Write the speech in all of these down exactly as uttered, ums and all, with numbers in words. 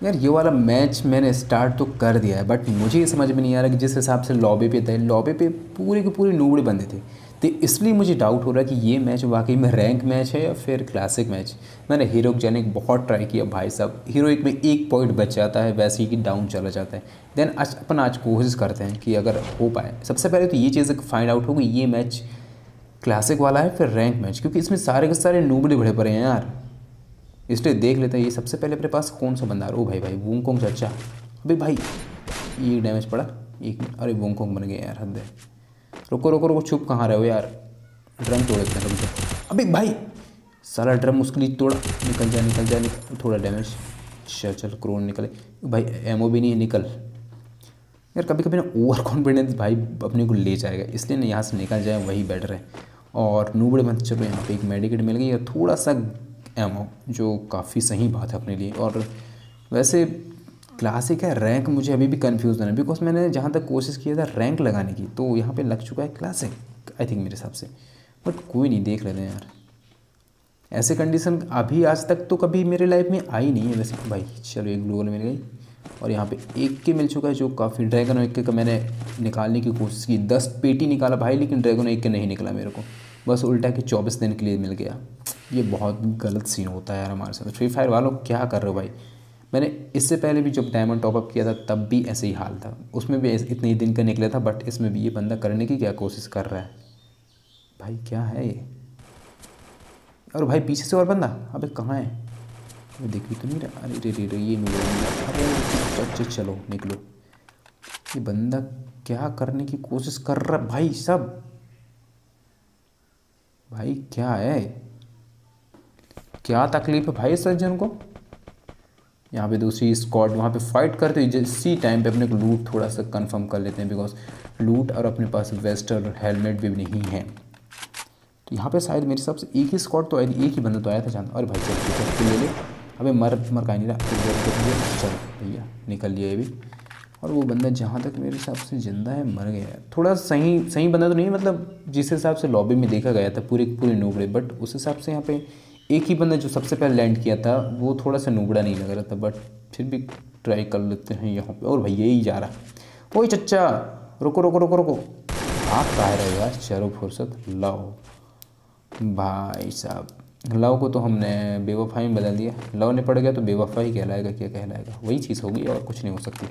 यार ये वाला मैच मैंने स्टार्ट तो कर दिया है, बट मुझे ये समझ में नहीं आ रहा कि जिस हिसाब से लॉबी पे थे, लॉबी पे पूरे के पूरे नूबड़े बंदे थे। तो इसलिए मुझे डाउट हो रहा है कि ये मैच वाकई में रैंक मैच है या फिर क्लासिक मैच। मैंने हीरोइक जाने का बहुत ट्राई किया भाई साहब, हीरोइक में एक पॉइंट बच जाता है, वैसे ही कि डाउन चला जाता है। देन आज अपन आज कोशिश करते हैं कि अगर हो पाए, सबसे पहले तो ये चीज़ फाइंड आउट हो कि ये मैच क्लासिक वाला है फिर रैंक मैच, क्योंकि इसमें सारे के सारे नूबड़े बड़े पड़े हैं यार। इसलिए देख लेते हैं ये सबसे पहले अपने पास कौन सा बंदा है। ओ भाई भाई वूंगकोंग चाचा, अबे भाई ये डैमेज पड़ा एक मिनट। अरे वूंगकोंग बन गए यार, हद है। रुको रुको रुको, छुप कहाँ रहे हो यार, ड्रम तोड़ देते हैं रुको। अबे भाई सारा ड्रम उसके लिए तोड़ा, निकल जा निकल जा निकल, थोड़ा डैमेज। चल चल क्रोन निकले भाई, एमओ भी नहीं है, निकल यार। कभी कभी ना ओवर कॉन्फिडेंस भाई अपने को ले जाएगा, इसलिए ना यहाँ से निकल जाए वही बेटर है। और नूबड़े मत चलो, यहाँ पे एक मेडिकेट मिल गई और थोड़ा सा एमओ, जो काफ़ी सही बात है अपने लिए। और वैसे क्लासिक है, रैंक मुझे अभी भी कन्फ्यूज़न है, बिकॉज मैंने जहाँ तक कोशिश किया था रैंक लगाने की, तो यहाँ पे लग चुका है क्लासिक आई थिंक मेरे हिसाब से। बट कोई नहीं, देख लेते हैं यार। ऐसे कंडीशन अभी आज तक तो कभी मेरे लाइफ में आई नहीं है वैसे भाई। चलो एक ग्लोबल मिल गई और यहाँ पे एक के मिल चुका है, जो काफ़ी ड्रैगन एक के का मैंने निकालने की कोशिश की, दस पेटी निकाला भाई, लेकिन ड्रैगन एक के नहीं निकला मेरे को, बस उल्टा के चौबीस दिन के लिए मिल गया। ये बहुत गलत सीन होता है यार हमारे साथ। फ्री फायर वालों क्या कर रहे हो भाई। मैंने इससे पहले भी जब डायमंड टॉपअप किया था तब भी ऐसे ही हाल था, उसमें भी इतने ही दिन का निकला था, बट इसमें भी ये बंदा करने की क्या कोशिश कर रहा है भाई, क्या है ये। और भाई पीछे से और बंदा, अबे कहाँ है, मैं देख भी तो नहीं रहा। अरे रे रे रे ये मिल रहा, अरे अच्छा चलो निकलो। ये बंदा क्या करने की कोशिश कर रहा है भाई सब, भाई क्या है, क्या तकलीफ है भाई इस सज्जन को। यहाँ पे दूसरी स्क्वाड वहाँ पे फाइट करते हुए इसी टाइम पे अपने को लूट थोड़ा सा कंफर्म कर लेते हैं, बिकॉज लूट और अपने पास वेस्ट और हेलमेट भी नहीं है। तो यहाँ पे शायद मेरे हिसाब से एक ही स्क्वाड तो आया, एक ही बंदा तो आया था जानता। और भाई चल चल ले ले, अबे मर मर का नहीं रहा, चल भैया निकल लिया ये भी। और वो बंदा जहाँ तक मेरे हिसाब से जिंदा है मर गया है, थोड़ा सही सही बंदा तो नहीं, मतलब जिस हिसाब से लॉबी में देखा गया था पूरे पूरे नूबड़े, बट उस हिसाब से यहाँ पे एक ही बंदा जो सबसे पहले लैंड किया था वो थोड़ा सा नूबड़ा नहीं लग रहा था, बट फिर भी ट्राई कर लेते हैं यहाँ पे। और भाई यही जा रहा, ओए चच्चा रुको रुको रुको रुको, आप कह रहे हो यार, चलो फुर्सत लाओ भाई साहब। लव को तो हमने बेवफाई में बदल दिया, लव ने पड़ गया तो बेवफाई कहलाएगा, क्या कहलाएगा, वही चीज़ होगी और कुछ नहीं हो सकती।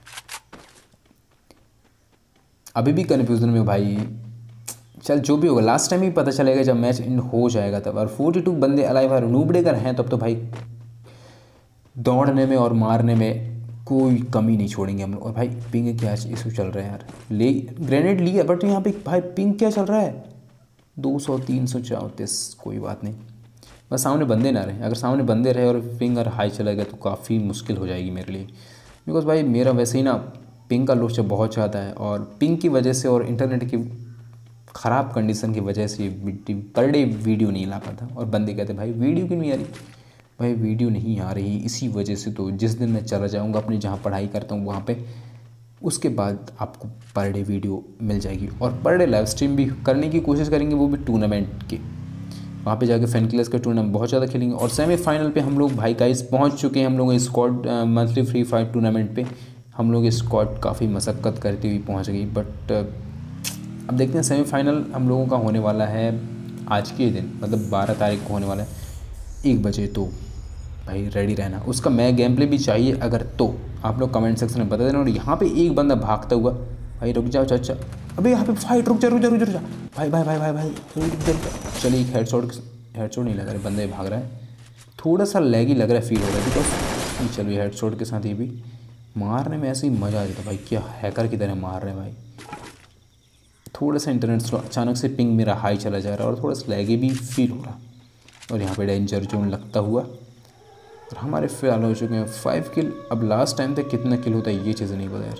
अभी भी कन्फ्यूज़न में भाई, चल जो भी होगा लास्ट टाइम ही पता चलेगा जब मैच इन हो जाएगा तब। और फोर्टी टू बंदे अलाइव और नूबड़े कर हैं तब तो भाई दौड़ने में और मारने में कोई कमी नहीं छोड़ेंगे हम लोग। और भाई पिंग क्या इशू चल रहा है यार, ले ग्रेनेड लिया बट यहाँ पे भाई पिंग क्या चल रहा है, दो सौ तीन सौ चौंतीस। कोई बात नहीं, बस सामने बंदे ना रहे, अगर सामने बंदे रहे और पिंग अगर हाई चला गया तो काफ़ी मुश्किल हो जाएगी मेरे लिए, बिकॉज भाई मेरा वैसे ही ना पिंग का लोच बहुत ज़्यादा है, और पिंग की वजह से और इंटरनेट की ख़राब कंडीशन की वजह से पर डे वीडियो नहीं ला पाता। और बंदे कहते भाई वीडियो क्यों नहीं आ रही, भाई वीडियो नहीं आ रही इसी वजह से। तो जिस दिन मैं चला जाऊँगा अपने जहाँ पढ़ाई करता हूँ वहाँ पे, उसके बाद आपको पर डे वीडियो मिल जाएगी, और पर डे लाइव स्ट्रीम भी करने की कोशिश करेंगे, वो भी टूर्नामेंट के। वहाँ पे जाके फैन क्लास का टूर्नामेंट बहुत ज़्यादा खेलेंगे। और सेमीफाइनल पे हम लोग भाई गाइस पहुँच चुके हैं, हम लोग squad monthly Free Fire tournament पे हम लोग स्क्वाड काफ़ी मशक्क़त करती हुई पहुँच गई। बट अब देखते हैं सेमीफाइनल हम लोगों का होने वाला है आज के दिन, मतलब बारह तारीख को होने वाला है एक बजे। तो भाई रेडी रहना, उसका मैं गेम प्ले भी चाहिए अगर तो आप लोग कमेंट सेक्शन में बता देना। और यहाँ पे एक बंदा भागता हुआ, भाई रुक जाओ चाचा, अबे यहाँ पे फाइट, रुक जा रुक जा रुक जा भाई भाई भाई भाई भाई रुक जा। चलिए एक हेडशॉट हेडशॉट नहीं लग रहा है, बंदे भाग रहा है, थोड़ा सा लैगी लग रहा है, फील हो रहा है बिकॉज चलिए हेडशॉट के साथ ये भी मारने में ऐसे ही मज़ा आ जाता भाई, क्या हैकर की तरह मार रहे हैं भाई। थोड़ा सा इंटरनेट स्लो, अचानक से पिंग मेरा हाई चला जा रहा है और थोड़ा सा लैगी भी फील हो रहा। और यहाँ पे डेंजर जोन लगता हुआ, और हमारे फिलहाल हो चुके हैं फाइव किल। अब लास्ट टाइम तक कितना किल होता है ये चीज़ें नहीं पता यार,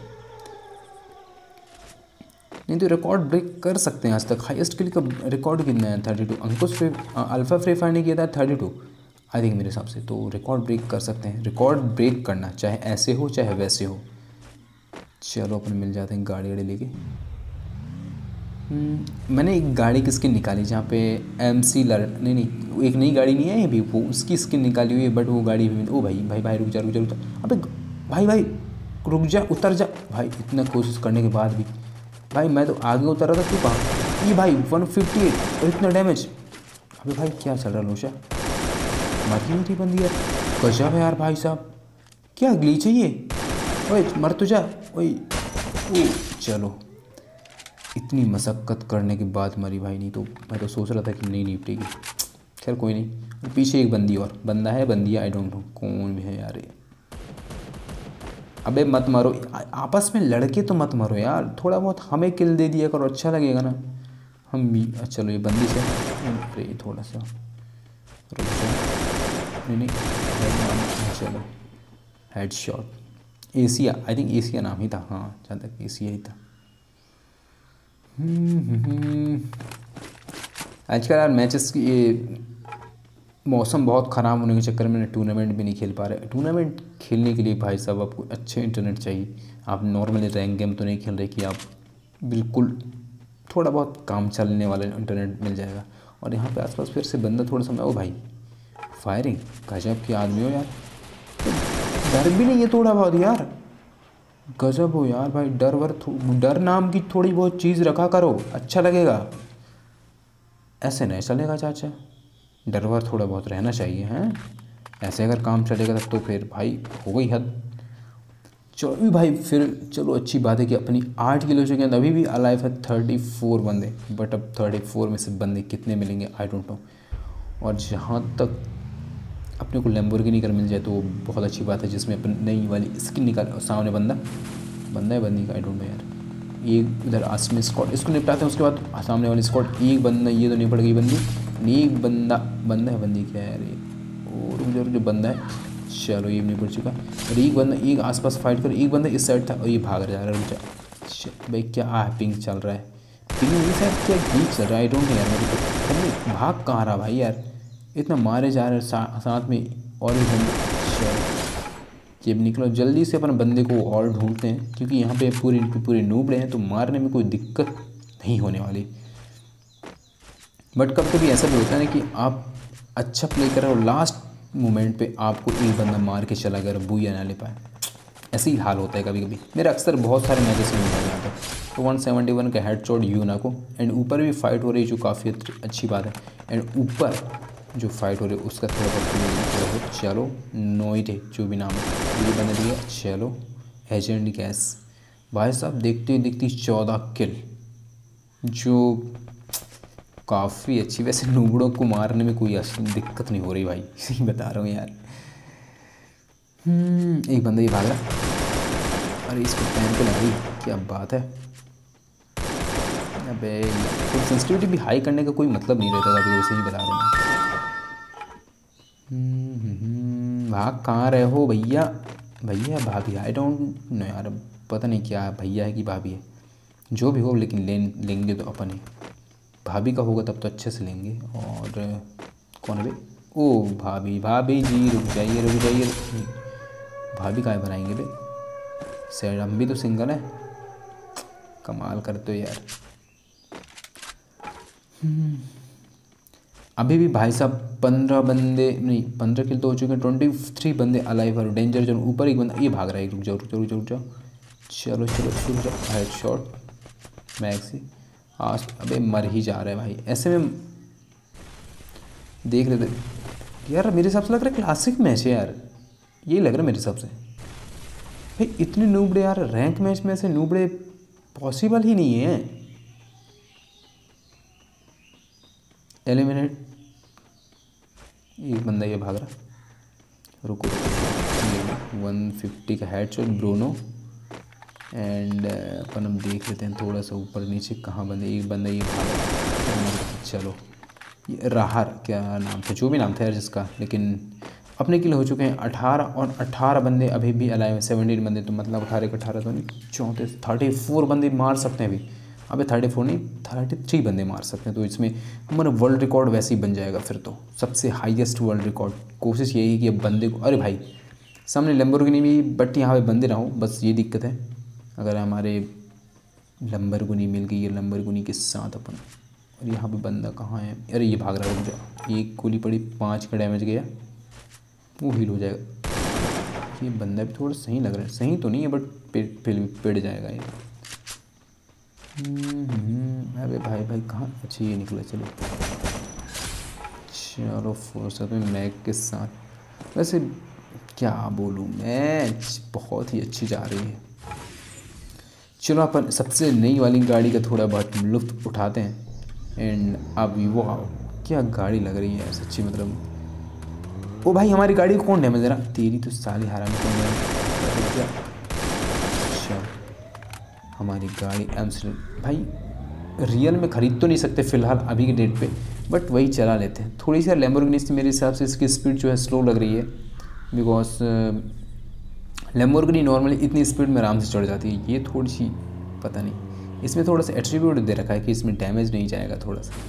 नहीं तो रिकॉर्ड ब्रेक कर सकते हैं। आज तक हाईएस्ट किल का रिकॉर्ड कितना है, thirty two. Ankush free alpha Free Fire ने किया था थर्टी टू आई थिंक मेरे हिसाब से, तो रिकॉर्ड ब्रेक कर सकते हैं। रिकॉर्ड ब्रेक करना चाहे ऐसे हो चाहे वैसे हो। चलो अपन मिल जाते हैं गाड़ी वाड़ी लेके। हम्म, मैंने एक गाड़ी की स्किन निकाली जहाँ पे एम सी लर नहीं नहीं एक नई गाड़ी नहीं है ये भी, वो उसकी स्किन निकाली हुई है, बट वो गाड़ी भी ओ भाई भाई भाई रुक जा रुक जा रुक जा अबे भाई भाई रुक जा उतर जा भाई, इतना कोशिश करने के बाद भी भाई मैं तो आगे उतर रहा था, तू कहाँ ये भाई वन फिफ्टी एट और इतना डैमेज। अबे भाई क्या चल रहा लोशा, मर ही नहीं थी बंदी यार, गजब है यार भाई साहब, क्या ग्लीच है ये, ओए मर तो जा ओए ओ चलो, इतनी मशक्क़त करने के बाद मरी भाई, नहीं तो मैं तो सोच रहा था कि नहीं निपटेगी, खैर कोई नहीं। पीछे एक बंदी और बंदा है बंदी आई डोंट नो कौन भी है यार ये। अबे मत मारो आपस में लड़के तो मत मारो यार, थोड़ा बहुत हमें किल दे दिया करो, अच्छा लगेगा ना हम भी। चलो ये बंदी से अरे थोड़ा सा रुक जाओ, नहीं नहीं चलो head shot, Asia I think Asia नाम ही था, हाँ जहाँ तक एशिया ही था। आजकल यार मैचेस की ये मौसम बहुत ख़राब होने के चक्कर में टूर्नामेंट भी नहीं खेल पा रहे। टूर्नामेंट खेलने के लिए भाई साहब आपको अच्छे इंटरनेट चाहिए, आप नॉर्मली रैंक गेम तो नहीं खेल रहे कि आप बिल्कुल थोड़ा बहुत काम चलने वाला इंटरनेट मिल जाएगा। और यहाँ पे आसपास फिर से बंदा थोड़ा सा मैं ओ भाई फायरिंग गजब के आदमी हो यार, डर भी नहीं है थोड़ा बहुत यार, गजब हो यार भाई, डर वर डर नाम की थोड़ी बहुत चीज़ रखा करो, अच्छा लगेगा, ऐसे नहीं चलेगा चाचा, डर वर थोड़ा बहुत रहना चाहिए हैं, ऐसे अगर काम चलेगा तब तो फिर भाई हो गई हद। चलो भाई फिर चलो अच्छी बात है कि अपनी आठ किलो से अंदर अभी भी अलाइव है थर्टी फोर बंदे, बट अब थर्टी फोर में से बंदे कितने मिलेंगे आई डोंट नो। और जहाँ तक अपने को लैम्बोर्गिनी कर मिल जाए तो बहुत अच्छी बात है, जिसमें अपन नई वाली स्किन निकाल, सामने बंदा बंदा है बंदी का आई डोंट नो यार, एक इधर आसमी स्कॉट इसको निपटाते हैं, उसके बाद सामने वाली स्कॉट एक बंदा, ये तो निपट गई बंदी, एक बंदा बंदा है बंदी क्या है यार ये, और उधर जो बंदा है चलो ये निपट चुका, और एक बंदा एक आसपास फाइट कर, एक बंदा इस साइड था और ये भाग जा रहा है भाई, क्या आ पिंक चल रहा है, पिंक ये साइड क्या गीत चल रहा है आई डोंट नो यार, मेरे को भाग कहाँ रहा भाई यार, इतना मारे जा रहे सा, साथ में और भी बंदे, जब निकलो जल्दी से अपन बंदे को और ढूंढते हैं, क्योंकि यहाँ पे पूरी पूरे नूबड़े हैं तो मारने में कोई दिक्कत नहीं होने वाली। बट कभी कभी ऐसा भी होता है ना कि आप अच्छा प्ले कर रहे हो, लास्ट मोमेंट पे आपको एक बंदा मार के चला गया, बूया ना ले पाए, ऐसे ही हाल होता है कभी कभी, मेरा अक्सर बहुत सारे मैचेस में हो जाता है। तो वन सेवेंटी वन का हेड शॉट यूना को, एंड ऊपर भी फाइट हो रही है जो काफ़ी अच्छी बात है, एंड ऊपर जो फाइट हो रही है उसका थोड़ा बहुत चलो नोइटे जो भी नाम है ये बना दिया, चलो एजेंट गैस भाई साहब, देखते देखती चौदह किल जो काफ़ी अच्छी, वैसे नूबड़ों को मारने में कोई दिक्कत नहीं हो रही भाई, सही बता रहा हूँ यार। एक बंदा ये भाग रहा, अरे इसको पैन पे लग रही, क्या बात है, अबे तो सेंसिटिविटी भी हाई करने का कोई मतलब नहीं रहता, कभी वैसे ही बता रहा हूँ मैं। भाग कहाँ रहे हो भैया, भैया भाभी आई डोंट नो यार, पता नहीं क्या भैया है कि भाभी है, जो भी हो लेकिन ले लेंगे तो अपन ही, भाभी का होगा तब तो अच्छे से लेंगे। और कौन है भाई, ओ भाभी भाभी जी रुक जाइए रुक जाइए, भाभी का बनाएंगे भाई, सैड हम भी तो सिंगल है, कमाल करते हो यार। अभी भी भाई साहब पंद्रह बंदे नहीं पंद्रह किल तो हो चुके हैं, ट्वेंटी थ्री बंदे अलाइव और डेंजर जोन, ऊपर एक बंदा ये भाग रहा है, रुक जाओ रुक जाओ रुक जाओ रुक जाओ, चलो चलो रुक जाओ, हेड शॉट मैक्सी आज, अबे मर ही जा रहा है भाई, ऐसे में देख रहे थे यार, मेरे हिसाब से लग रहा है क्लासिक मैच है यार, यही लग रहा है मेरे हिसाब से भाई, इतने नूबड़े यार, रैंक मैच में ऐसे नूबड़े पॉसिबल ही नहीं है। एलिमिनेट एक बंदा ये भाग रहा, रुको वन फिफ्टी का हेड शॉट ब्रूनो, एंड अपन हम देख लेते हैं थोड़ा सा ऊपर नीचे कहाँ बंदे, एक बंदा ये भाग रहा, चलो ये राहर क्या नाम था, जो भी नाम था यार जिसका, लेकिन अपने के लिए हो चुके हैं अठारह, और अठारह बंदे अभी भी अलाइव हैं, सेवनटीन बंदे, तो मतलब अठारह का अठारह तो नहीं चौंतीस, थर्टी फोर बंदे मार सकते हैं अभी, अबे थर्टी फोर नहीं थर्टी थ्री बंदे मार सकते हैं, तो इसमें हमारा वर्ल्ड रिकॉर्ड वैसे ही बन जाएगा फिर तो, सबसे हाईएस्ट वर्ल्ड रिकॉर्ड। कोशिश यही है कि अब बंदे को, अरे भाई सामने लैम्बोर्गिनी भी, बट यहाँ पे बंदे ना हो, बस ये दिक्कत है, अगर हमारे लंबरगिनी मिल गई है, लंबरगिनी के साथ अपन। और यहाँ पे बंदा कहाँ है? अरे ये भाग रहा है, रुक जा। एक गोली पड़ी, पाँच का डैमेज गया, वो हील हो जाएगा। ये बंदा भी थोड़ा सही लग रहा है, सही तो नहीं है बट फिल्म पिट जाएगा ये। अबे भाई भाई कहाँ? अच्छा ये निकला, चलो चलो फुर्सत में मैक के साथ। वैसे क्या बोलूँ, मैच बहुत ही अच्छी जा रही है। चलो अपन सबसे नई वाली गाड़ी का थोड़ा बहुत लुत्फ़ उठाते हैं। एंड अब वो क्या गाड़ी लग रही है सच्ची, मतलब ओ भाई हमारी गाड़ी को कौन डैमेज दे रहा? तेरी तो साली हराम क्या। अच्छा हमारी गाड़ी एम्स भाई रियल में ख़रीद तो नहीं सकते फ़िलहाल अभी के डेट पे, बट वही चला लेते हैं। थोड़ी सी लैम्बोर्गिनी से मेरे हिसाब से इसकी स्पीड जो है स्लो लग रही है, बिकॉज लैम्बोर्गिनी नॉर्मली इतनी स्पीड में आराम से चढ़ जाती है। ये थोड़ी सी पता नहीं, इसमें थोड़ा सा एट्रीब्यूट दे रखा है कि इसमें डैमेज नहीं जाएगा थोड़ा सा।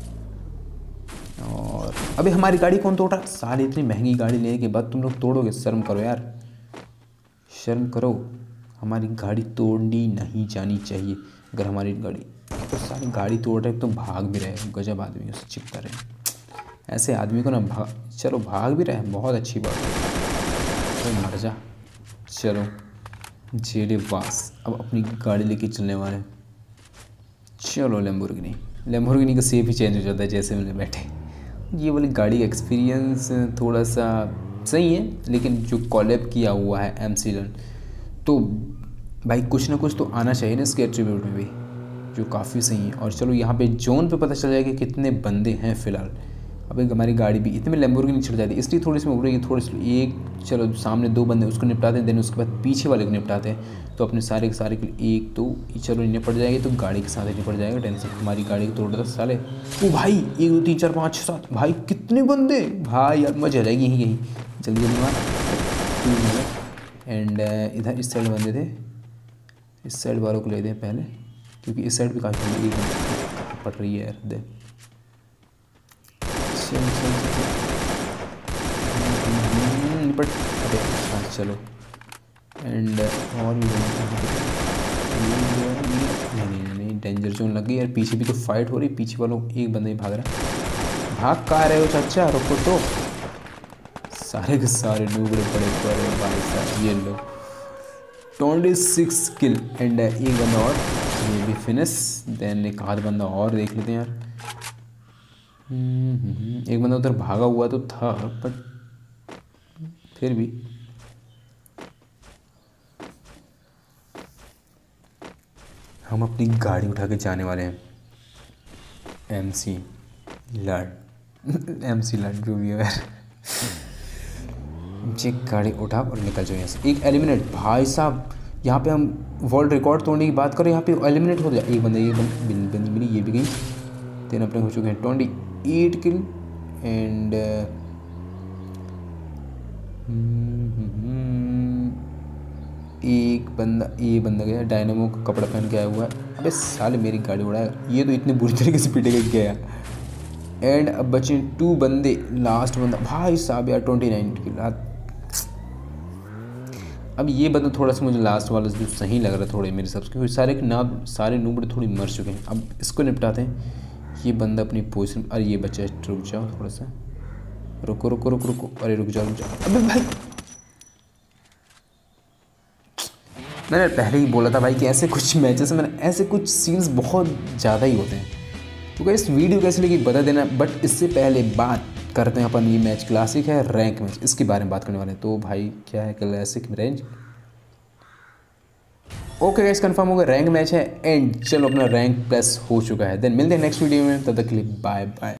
और अबे हमारी गाड़ी कौन तोड़ रहा? साल इतनी महंगी गाड़ी लेने के बाद तुम लोग तोड़ोगे? शर्म करो यार, शर्म करो। हमारी गाड़ी तोड़नी नहीं जानी चाहिए। अगर हमारी गाड़ी तो सारी गाड़ी तोड़ रहे तो भाग भी रहे, गजब आदमी से चिपका रहे। ऐसे आदमी को ना भाग, चलो भाग भी रहे, बहुत अच्छी बात है, तो मर जा। चलो जेले वास, अब अपनी गाड़ी लेके चलने वाले हैं। चलो लैम्बोर्गिनी, लैम्बोर्गिनी का सेप ही चेंज हो जाता है जैसे मैंने बैठे। ये वाली गाड़ी का एक्सपीरियंस थोड़ा सा सही है, लेकिन जो कॉलेब किया हुआ है एमसीलन, तो भाई कुछ ना कुछ तो आना चाहिए ना इसके एट्रीब्यूट में भी, जो काफ़ी सही है। और चलो यहाँ पे जोन पे पता चल जाएगा कि कितने बंदे हैं फ़िलहाल। अब एक हमारी गाड़ी भी इतने में लैम्बोर्गिनी छिड़ जाती है, इसलिए थोड़ी सी मैं बोल रही थोड़ी सी एक, चलो सामने दो बंदे उसको निपटाते हैं, देन उसके बाद पीछे वाले को निपटाते हैं, तो अपने सारे के सारे के लिए एक तो चलो निपट जाएगी, तो गाड़ी के साथ ही निपट जाएगा, टेंशन। हमारी गाड़ी को तोड़ रहा था साले। ओ भाई एक दो तीन चार पाँच छः सात, भाई कितने बंदे भाई, यार मजा आ जाएगी यहीं यहीं। जल्दी जल्दी मार। एंड इधर इस साइड बंदे थे, इस साइड वालों को लेते हैं पहले, क्योंकि इस साइड भी काफ़ी पड़ रही है यार। दे चल चल चल निपट। अरे हाँ चलो। एंड और भी नहीं नहीं नहीं डेंजर जोन लग गई यार। पीछे भी तो फाइट हो रही, पीछे वालों एक बंदा ही भाग रहा है। भाग कहाँ रहे हो चाचा, रुको तो। सारे के सारे नूबड़े पड़े पड़े भाई साहब। ये लो ट्वेंटी सिक्स किल एंड एक बंदा और, ये भी फिनिश। देन एक आध बंदा और देख लेते हैं यार। एक बंदा उधर भागा हुआ तो था, बट फिर भी हम अपनी गाड़ी उठा के जाने वाले हैं। एमसी लड एमसी लड जो भी है यार। जी गाड़ी उठा और निकल जाओ यहाँ से। एक एलिमिनेट भाई साहब, यहाँ पे हम वर्ल्ड रिकॉर्ड तोड़ने की बात करें, यहाँ पे एलिमिनेट हो जाए। एक बंदा ये बंद बंदी मिली, ये भी गई। तीन अपने हो चुके हैं ट्वेंटी एट किल एंड एक बंदा, ये बंदा गया डायनामो का कपड़ा पहन के आया हुआ है। अबे साले मेरी गाड़ी उड़ाया, ये तो इतनी बुरी तरीके से पिटे गया। एंड अब बचे टू बंदे, लास्ट बंदा भाई साहब यार ट्वेंटी नाइन की रात। अब ये बंदा थोड़ा सा मुझे लास्ट वाला जो सही लग रहा है थोड़े मेरे हिसाब से, क्योंकि सारे के नाम सारे नूबड़े थोड़ी मर चुके हैं। अब इसको निपटाते हैं। ये बंदा अपनी पोजीशन, अरे ये बच्चा रुक जाओ थोड़ा सा, रुको रुको रुको रुको, अरे रुक जाओ रुक जाओ। अबे भाई मैंने पहले ही बोला था भाई कि ऐसे कुछ मैचेस में ऐसे कुछ सीन्स बहुत ज़्यादा ही होते हैं। तो क्या इस वीडियो कैसे लगी बता देना। बट इससे पहले बात करते हैं अपन, ये मैच क्लासिक है रैंक मैच, इसके बारे में बात करने वाले हैं। तो भाई क्या है classic range, okay guys confirm हो गया रैंक मैच है। एंड चलो अपना रैंक प्लस हो चुका है। देन मिलते हैं नेक्स्ट वीडियो में, तब तक के लिए बाय बाय।